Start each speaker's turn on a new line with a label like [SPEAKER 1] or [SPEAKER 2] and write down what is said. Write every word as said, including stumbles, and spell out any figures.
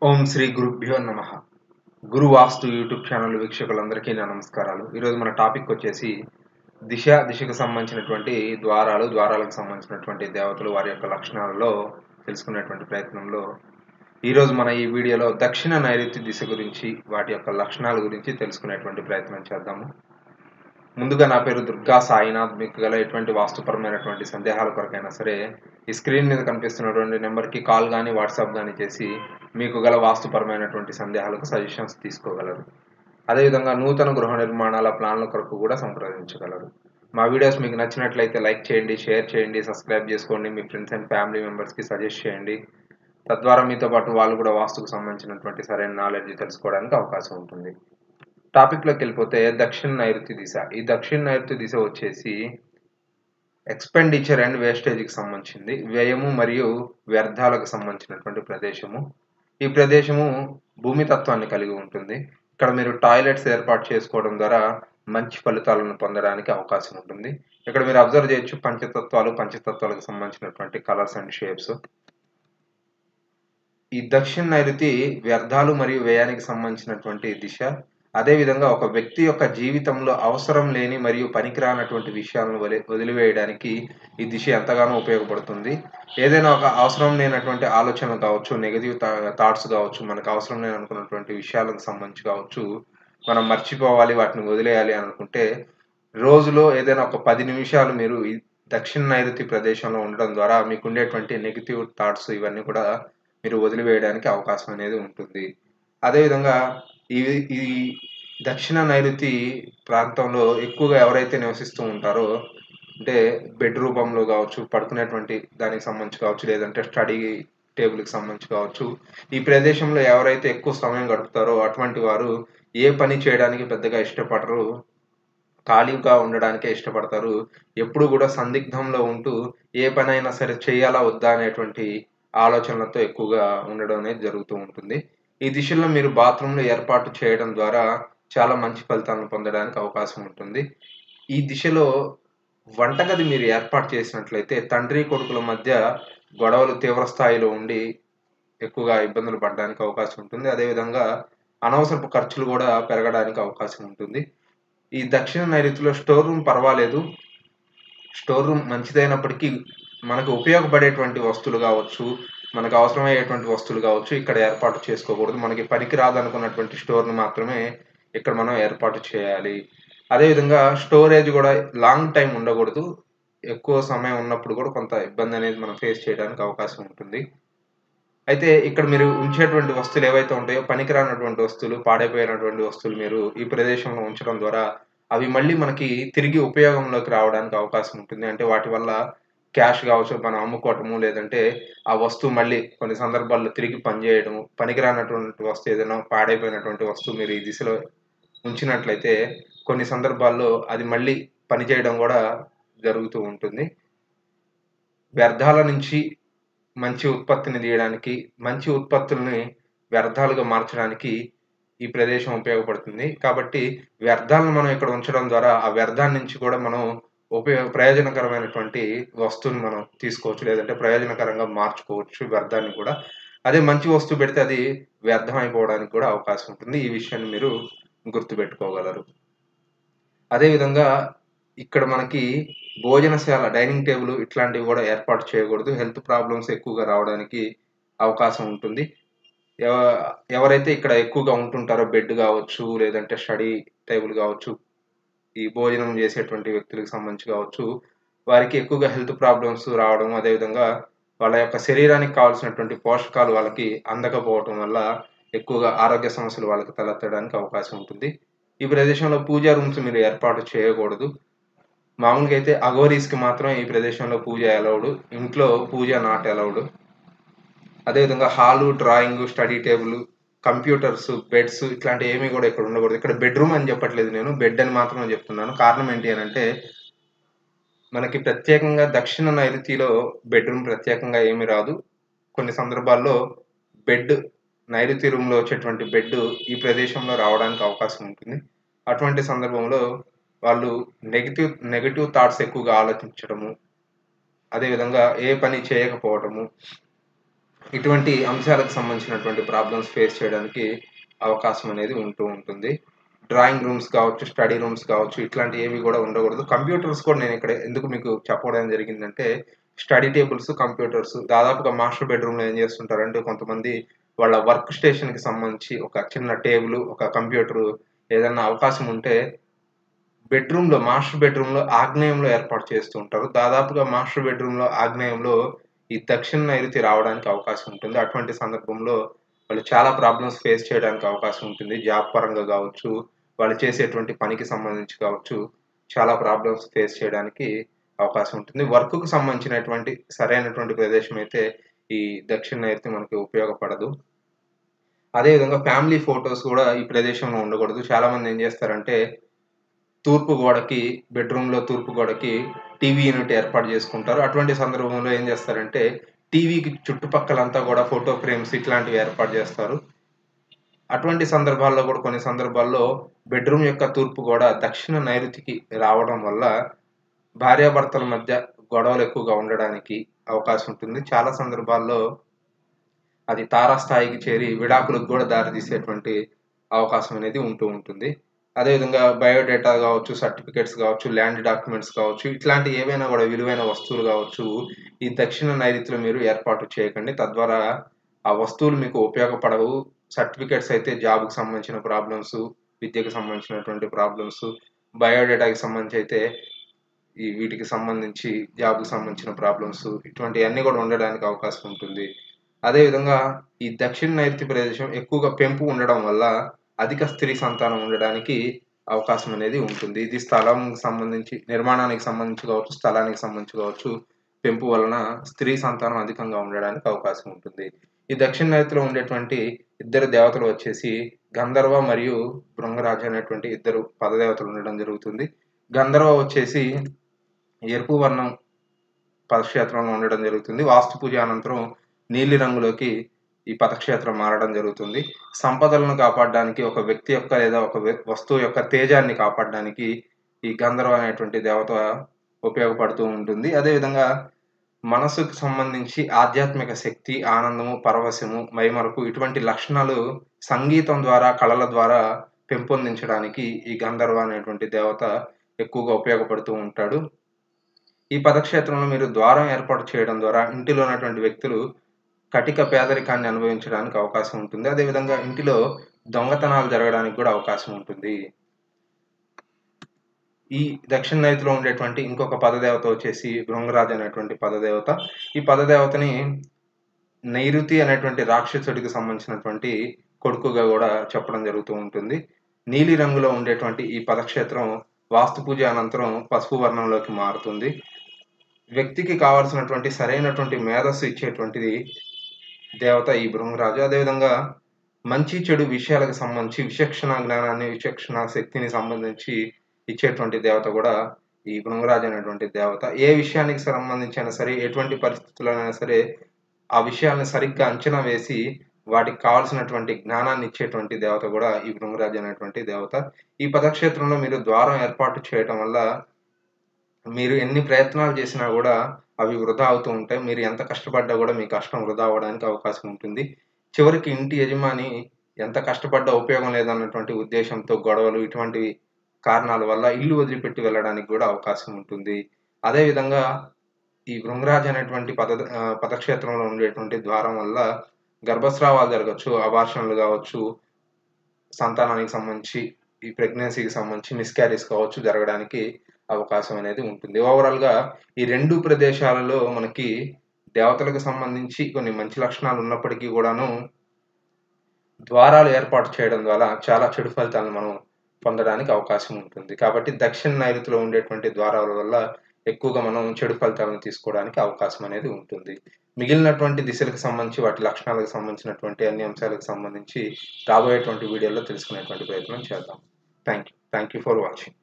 [SPEAKER 1] ఓం శ్రీ గురుభ్యో నమః. గురు వాస్తు YouTube channel వీక్షకులందరికీ నా నమస్కారాలు. ఈరోజు మన టాపిక్ వచ్చేసి దిశ, దిశకు సంబంధించినటువంటి ద్వారాలు, ద్వారాలకు సంబంధించినటువంటి దేవతలు వారి యొక్క లక్షణాలలో తెలుసుకునేటువంటి ప్రయత్నంలో ఈరోజు మన ఈ వీడియోలో దక్షిణ నైరుతి దిశ గురించి వాటి యొక్క లక్షణాల గురించి తెలుసుకునేటువంటి ప్రయత్నం చేద్దాము. ముందుగా నా పేరు దుర్గా సాయినాథ్. మీకు గల ఎటువంటి వాస్తుపరమైనటువంటి సందేహాల కొరకైనా సరే ఈ స్క్రీన్ మీద కనిపిస్తున్నటువంటి నెంబర్కి కాల్ కానీ వాట్సాప్ కానీ చేసి మీకు గల వాస్తుపరమైనటువంటి సందేహాలకు సజెషన్స్ తీసుకోగలరు. అదేవిధంగా నూతన గృహ నిర్మాణాల ప్లాన్ల కొరకు కూడా సంప్రదించగలరు. మా వీడియోస్ మీకు నచ్చినట్లయితే లైక్ చేయండి, షేర్ చేయండి, సబ్స్క్రైబ్ చేసుకోండి, మీ ఫ్రెండ్స్ అండ్ ఫ్యామిలీ మెంబర్స్కి సజెస్ట్ చేయండి. తద్వారా మీతో పాటు వాళ్ళు కూడా వాస్తుకు సంబంధించినటువంటి సరైన నాలెడ్జ్ తెలుసుకోవడానికి అవకాశం ఉంటుంది. టాపిక్లోకి వెళ్ళిపోతే దక్షిణ నైరుతి దిశ. ఈ దక్షిణ నైరుతి దిశ వచ్చేసి ఎక్స్పెండిచర్ అండ్ వేస్టేజ్కి సంబంధించింది, వ్యయము మరియు వ్యర్థాలకు సంబంధించినటువంటి ప్రదేశము. ఈ ప్రదేశము భూమి తత్వాన్ని కలిగి ఉంటుంది. ఇక్కడ మీరు టాయిలెట్స్ ఏర్పాటు చేసుకోవడం ద్వారా మంచి ఫలితాలను పొందడానికి అవకాశం ఉంటుంది. ఇక్కడ మీరు అబ్జర్వ్ చేయొచ్చు పంచతత్వాలు, పంచతత్వాలకు సంబంధించినటువంటి కలర్స్ అండ్ షేప్స్. ఈ దక్షిణ నైరుతి వ్యర్థాలు మరియు వ్యయానికి సంబంధించినటువంటి దిశ. అదేవిధంగా ఒక వ్యక్తి యొక్క జీవితంలో అవసరం లేని మరియు పనికిరానటువంటి విషయాలను వదిలి వదిలివేయడానికి ఈ దిశ ఎంతగానో ఉపయోగపడుతుంది. ఏదైనా ఒక అవసరం లేనటువంటి ఆలోచనలు కావచ్చు, నెగటివ్ థాట్స్ కావచ్చు, మనకు అవసరం లేని అనుకున్నటువంటి విషయాలకు సంబంధించి కావచ్చు, మనం మర్చిపోవాలి, వాటిని వదిలేయాలి అనుకుంటే రోజులో ఏదైనా ఒక పది నిమిషాలు మీరు ఈ దక్షిణ నైరుతి ప్రదేశంలో ఉండడం ద్వారా మీకు ఉండేటువంటి నెగటివ్ థాట్స్ ఇవన్నీ కూడా మీరు వదిలివేయడానికి అవకాశం అనేది ఉంటుంది. అదేవిధంగా ఈ ఈ దక్షిణ నైరుతి ప్రాంతంలో ఎక్కువగా ఎవరైతే నివసిస్తూ ఉంటారో, అంటే బెడ్ రూపంలో కావచ్చు, పడుకునేటువంటి దానికి సంబంధించి కావచ్చు, లేదంటే స్టడీ టేబుల్కి సంబంధించి కావచ్చు, ఈ ప్రదేశంలో ఎవరైతే ఎక్కువ సమయం గడుపుతారో అటువంటి వారు ఏ పని చేయడానికి పెద్దగా ఇష్టపడరు, ఖాళీగా ఉండడానికే ఇష్టపడతారు. ఎప్పుడు కూడా సందిగ్ధంలో ఉంటూ ఏ పని అయినా సరే చేయాలా వద్దా అనేటువంటి ఆలోచనలతో ఎక్కువగా ఉండడం అనేది జరుగుతూ ఉంటుంది. ఈ దిశలో మీరు బాత్రూంలు ఏర్పాటు చేయడం ద్వారా చాలా మంచి ఫలితాలను పొందడానికి అవకాశం ఉంటుంది. ఈ దిశలో వంటగది మీరు ఏర్పాటు చేసినట్లయితే తండ్రి కొడుకుల మధ్య గొడవలు తీవ్ర స్థాయిలో ఉండి ఎక్కువగా ఇబ్బందులు పడడానికి అవకాశం ఉంటుంది. అదేవిధంగా అనవసరపు ఖర్చులు కూడా పెరగడానికి అవకాశం ఉంటుంది. ఈ దక్షిణ నైరుతిలో స్టోర్ రూమ్ పర్వాలేదు, స్టోర్ రూమ్ మంచిదైనప్పటికీ మనకు ఉపయోగపడేటువంటి వస్తువులు కావచ్చు, మనకు అవసరమయ్యేటువంటి వస్తువులు కావచ్చు ఇక్కడ ఏర్పాటు చేసుకోకూడదు. మనకి పనికి రాదనుకున్నటువంటి స్టోర్ను మాత్రమే ఇక్కడ మనం ఏర్పాటు చేయాలి. అదేవిధంగా స్టోరేజ్ కూడా లాంగ్ టైం ఉండకూడదు. ఎక్కువ సమయం ఉన్నప్పుడు కూడా కొంత ఇబ్బంది అనేది మనం ఫేస్ చేయడానికి అవకాశం ఉంటుంది. అయితే ఇక్కడ మీరు ఉంచేటువంటి వస్తువులు ఏవైతే ఉంటాయో పనికిరానటువంటి వస్తువులు, పాడైపోయినటువంటి వస్తువులు మీరు ఈ ప్రదేశంలో ఉంచడం ద్వారా అవి మళ్ళీ మనకి తిరిగి ఉపయోగంలోకి రావడానికి అవకాశం ఉంటుంది. అంటే వాటి వల్ల క్యాష్ కావచ్చు మనం అమ్ముకోవటము, లేదంటే ఆ వస్తువు మళ్ళీ కొన్ని సందర్భాల్లో తిరిగి పనిచేయడము. పనికిరానటువంటి వస్తువు ఏదైనా పాడైపోయినటువంటి వస్తువు మీరు ఈ దిశలో ఉంచినట్లయితే కొన్ని సందర్భాల్లో అది మళ్ళీ పనిచేయడం కూడా జరుగుతూ ఉంటుంది. వ్యర్థాల నుంచి మంచి ఉత్పత్తిని తీయడానికి, మంచి ఉత్పత్తుల్ని వ్యర్థాలుగా మార్చడానికి ఈ ప్రదేశం ఉపయోగపడుతుంది. కాబట్టి వ్యర్థాలను మనం ఇక్కడ ఉంచడం ద్వారా ఆ వ్యర్థాల నుంచి కూడా మనం ఉపయోగ ప్రయోజనకరమైనటువంటి వస్తువుని మనం తీసుకోవచ్చు, లేదంటే ప్రయోజనకరంగా మార్చుకోవచ్చు వ్యర్థాన్ని కూడా. అదే మంచి వస్తువు పెడితే అది వ్యర్థం అయిపోవడానికి కూడా అవకాశం ఉంటుంది. ఈ విషయాన్ని మీరు గుర్తుపెట్టుకోగలరు. అదేవిధంగా ఇక్కడ మనకి భోజనశాల, డైనింగ్ టేబుల్ ఇట్లాంటివి కూడా ఏర్పాటు చేయకూడదు. హెల్త్ ప్రాబ్లమ్స్ ఎక్కువగా రావడానికి అవకాశం ఉంటుంది. ఎవ ఎవరైతే ఇక్కడ ఎక్కువగా ఉంటుంటారో బెడ్ కావచ్చు, లేదంటే స్టడీ టేబుల్ కావచ్చు, ఈ భోజనం చేసేటువంటి వ్యక్తులకు సంబంధించి కావచ్చు, వారికి ఎక్కువగా హెల్త్ ప్రాబ్లమ్స్ రావడం, అదేవిధంగా వాళ్ళ యొక్క శరీరానికి కావాల్సినటువంటి పోషకాలు వాళ్ళకి అందకపోవటం వల్ల ఎక్కువగా ఆరోగ్య సమస్యలు వాళ్ళకి తలెత్తడానికి అవకాశం ఉంటుంది. ఈ ప్రదేశంలో పూజా రూమ్స్ మీరు ఏర్పాటు చేయకూడదు. మామూలుగా అయితే అఘోరీస్‌కి మాత్రమే ఈ ప్రదేశంలో పూజ అలౌడ్. ఇంట్లో పూజ నాట్ అలౌడ్. అదేవిధంగా hall, drawing, study table, computers, beds ఇట్లాంటివి ఏమీ కూడా ఇక్కడ ఉండకూడదు. ఇక్కడ బెడ్‌రూమ్ అని చెప్పట్లేదు నేను, బెడ్ అని మాత్రమే చెప్తున్నాను. కారణం ఏంటి అనంటే మనకి ప్రత్యేకంగా దక్షిణ నైరుతిలో బెడ్‌రూమ్ ప్రత్యేకంగా ఏమీ రాదు. కొన్ని సందర్భాల్లో బెడ్ నైరుతి రూమ్‌లో వచ్చేటువంటి బెడ్ ఈ ప్రదేశంలో రావడానికి అవకాశం ఉంటుంది. అటువంటి సందర్భంలో వాళ్ళు నెగెటివ్ నెగెటివ్ థాట్స్ ఎక్కువగా ఆలోచించడము, అదేవిధంగా ఏ పని చేయకపోవటము, ఇటువంటి అంశాలకు సంబంధించినటువంటి ప్రాబ్లమ్స్ ఫేస్ చేయడానికి అవకాశం అనేది ఉంటూ ఉంటుంది. డ్రాయింగ్ రూమ్స్ కావచ్చు, స్టడీ రూమ్స్ కావచ్చు, ఇట్లాంటివి ఏవి కూడా ఉండకూడదు. కంప్యూటర్స్ కూడా నేను ఇక్కడ ఎందుకు మీకు చెప్పడం జరిగిందంటే, స్టడీ టేబుల్స్, కంప్యూటర్స్ దాదాపుగా మాస్టర్ బెడ్‌రూమ్‌లో ఏం చేస్తుంటారంటే కొంతమంది వాళ్ళ వర్క్ స్టేషన్‌కి సంబంధించి ఒక చిన్న టేబుల్, ఒక కంప్యూటరు ఏదన్నా అవకాశం ఉంటే బెడ్‌రూమ్‌లో మాస్టర్ బెడ్‌రూమ్‌లో ఆగ్నేయంలో ఏర్పాటు చేస్తూ ఉంటారు. దాదాపుగా మాస్టర్ బెడ్‌రూమ్‌లో ఆగ్నేయంలో ఈ దక్షిణ నైరుతి రావడానికి అవకాశం ఉంటుంది. అటువంటి సందర్భంలో వాళ్ళు చాలా ప్రాబ్లమ్స్ ఫేస్ చేయడానికి అవకాశం ఉంటుంది. జాబ్ పరంగా గావచ్చు, వాళ్ళు చేసేటువంటి పనికి సంబంధించి కావచ్చు, చాలా ప్రాబ్లమ్స్ ఫేస్ చేయడానికి అవకాశం ఉంటుంది. వర్క్‌కు సంబంధించినటువంటి సరైనటువంటి ప్రదేశం అయితే ఈ దక్షిణ నైరుతి మనకి ఉపయోగపడదు. అదే విధంగా ఫ్యామిలీ ఫోటోస్ గూడా ఈ ప్రదేశంలో ఉండకూడదు. చాలామంది ఏం చేస్తారంటే తూర్పు గోడకి బెడ్‌రూమ్‌లో తూర్పు గోడకి టీవీ యూనిట్ ఏర్పాటు చేసుకుంటారు. అటువంటి సందర్భంలో ఏం చేస్తారంటే టీవీకి చుట్టుపక్కలంతా గూడా ఫోటో ఫ్రేమ్స్ ఇట్లాంటివి ఏర్పాటు చేస్తారు. అటువంటి సందర్భాల్లో గూడా కొన్ని సందర్భాల్లో బెడ్‌రూమ్ యొక్క తూర్పు గోడ దక్షిణ నైరుతికి రావడం వల్ల భార్యాభర్తల మధ్య గొడవలు ఎక్కువగా ఉండడానికి అవకాశం ఉంటుంది. చాలా సందర్భాల్లో అది తారాస్థాయికి చేరి విడాకులకు గూడా దారితీసేటువంటి అవకాశం అనేది ఉంటూ ఉంటుంది. అదేవిధంగా బయోడేటా గావచ్చు, సర్టిఫికేట్స్ గావచ్చు, ల్యాండ్ డాక్యుమెంట్స్ కావచ్చు, ఇట్లాంటి ఏవైనా గూడా విలువైన వస్తువులు గావచ్చు, ఈ దక్షిణ నైరుతిలో మీరు ఏర్పాటు చేయకండి. తద్వారా ఆ వస్తువులు మీకు ఉపయోగపడవు. సర్టిఫికేట్స్ అయితే జాబ్‌కి సంబంధించిన ప్రాబ్లమ్సు, విద్యకు సంబంధించినటువంటి ప్రాబ్లమ్సు, బయోడేటాకి సంబంధించి అయితే ఈ వీటికి సంబంధించి జాబ్‌కి సంబంధించిన ప్రాబ్లమ్స్ ఇటువంటియన్నీ గూడా ఉండడానికి అవకాశం ఉంటుంది. అదే విధంగా ఈ దక్షిణ నైరుతి ప్రదేశం ఎక్కువగా పెంపు ఉండడం వల్ల అధిక స్త్రీ సంతానం ఉండడానికి అవకాశం అనేది ఉంటుంది. ఇది స్థలంకి సంబంధించి నిర్మాణానికి సంబంధించి కావచ్చు, స్థలానికి సంబంధించి కావచ్చు, పెంపు వలన స్త్రీ సంతానం అధికంగా ఉండడానికి అవకాశం ఉంటుంది. ఈ దక్షిణ నైరుతిలో ఉండేటువంటి ఇద్దరు దేవతలు వచ్చేసి గంధర్వ మరియు భృంగరాజు అనేటువంటి ఇద్దరు పదదేవతలు ఉండడం జరుగుతుంది. గంధర్వ వచ్చేసి ఎరుపు వర్ణం పదక్షేత్రంలో ఉండడం జరుగుతుంది. వాస్తు పూజ అనంతరం నీలి రంగులోకి ఈ పదక్షేత్రం మారడం జరుగుతుంది. సంపదలను కాపాడడానికి ఒక వ్యక్తి యొక్క లేదా ఒక వస్తువు యొక్క తేజాన్ని కాపాడడానికి ఈ గంధర్వ అనేటువంటి దేవత ఉపయోగపడుతూ ఉంటుంది. అదేవిధంగా మనసుకు సంబంధించి ఆధ్యాత్మిక శక్తి, ఆనందము, పరవశము, మైమరుపు ఇటువంటి లక్షణాలు సంగీతం ద్వారా, కళల ద్వారా పెంపొందించడానికి ఈ గంధర్వ అనేటువంటి దేవత ఎక్కువగా ఉపయోగపడుతూ ఉంటాడు. ఈ పదక్షేత్రంలో మీరు ద్వారం ఏర్పాటు చేయడం ద్వారా ఇంటిలో ఉన్నటువంటి వ్యక్తులు కటిక పేదరికాన్ని అనుభవించడానికి అవకాశం ఉంటుంది. అదేవిధంగా ఇంటిలో దొంగతనాలు జరగడానికి కూడా అవకాశం ఉంటుంది. ఈ దక్షిణ నైరుతిలో ఉండేటువంటి ఇంకొక పదదేవత వచ్చేసి భృంగరాజు అనేటువంటి పదదేవత. ఈ పదదేవతని నైరుతి అనేటువంటి రాక్షసుడికి సంబంధించినటువంటి కొడుకుగా కూడా చెప్పడం జరుగుతూ ఉంటుంది. నీలి రంగులో ఉండేటువంటి ఈ పదక్షేత్రం వాస్తు పూజ అనంతరం పసుపు వర్ణంలోకి మారుతుంది. వ్యక్తికి కావాల్సినటువంటి సరైనటువంటి మేధస్సు ఇచ్చేటువంటిది దేవత ఈ భృంగరాజు. అదేవిధంగా మంచి చెడు విషయాలకు సంబంధించి విచక్షణ జ్ఞానాన్ని, విచక్షణ శక్తిని సంబంధించి ఇచ్చేటువంటి దేవత కూడా ఈ భృంగరాజు అనేటువంటి దేవత. ఏ విషయానికి సంబంధించి అయినా సరే, ఎటువంటి పరిస్థితుల్లోనైనా సరే ఆ విషయాలను సరిగ్గా అంచనా వేసి వాటికి కావాల్సినటువంటి జ్ఞానాన్ని ఇచ్చేటువంటి దేవత కూడా ఈ భృంగరాజు అనేటువంటి దేవత. ఈ పదక్షేత్రంలో మీరు ద్వారం ఏర్పాటు చేయటం వల్ల మీరు ఎన్ని ప్రయత్నాలు చేసినా కూడా అవి వృధా అవుతూ ఉంటాయి. మీరు ఎంత కష్టపడ్డా కూడా మీ కష్టం వృధా అవ్వడానికి అవకాశం ఉంటుంది. చివరికి ఇంటి యజమాని ఎంత కష్టపడ్డా ఉపయోగం లేదన్నటువంటి ఉద్దేశంతో గొడవలు ఇటువంటి కారణాల వల్ల ఇల్లు వదిలిపెట్టి వెళ్ళడానికి కూడా అవకాశం ఉంటుంది. అదేవిధంగా ఈ భృంగరాజు అనేటువంటి పద ఆహ్, పదక్షేత్రంలో ఉండేటువంటి ద్వారం వల్ల గర్భస్రావాలు జరగొచ్చు, అబార్షన్‌లు కావచ్చు, సంతానానికి సంబంధించి ఈ ప్రెగ్నెన్సీకి సంబంధించి మిస్‌క్యారేజ్ కావచ్చు జరగడానికి అవకాశం అనేది ఉంటుంది. ఓవరాల్‌గా ఈ రెండు ప్రదేశాలలో మనకి దేవతలకు సంబంధించి కొన్ని మంచి లక్షణాలు ఉన్నప్పటికీ కూడాను ద్వారాలు ఏర్పాటు చేయడం ద్వారా చాలా చెడు ఫలితాలను మనం పొందడానికి అవకాశం ఉంటుంది. కాబట్టి దక్షిణ నైరుతిలో ఉండేటువంటి ద్వారాల వల్ల ఎక్కువగా మనం చెడు ఫలితాలను తీసుకోవడానికి అవకాశం అనేది ఉంటుంది. మిగిలినటువంటి దిశలకు సంబంధించి వాటి లక్షణాలకు సంబంధించినటువంటి అన్ని అంశాలకు సంబంధించి రాబోయేటువంటి వీడియోలో తెలుసుకునేటువంటి ప్రయత్నం చేద్దాం. Thank you. Thank you for watching.